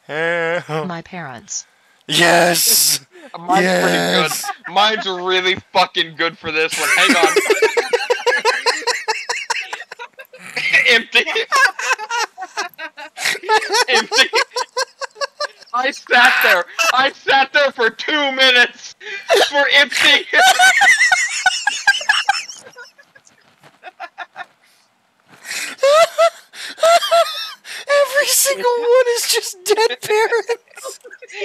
My parents. Yes! Mine's Yes! pretty good. Mine's really fucking good for this one. Hang on. Empty. Empty. I sat there for 2 minutes for empty. Every single one is just dead parents.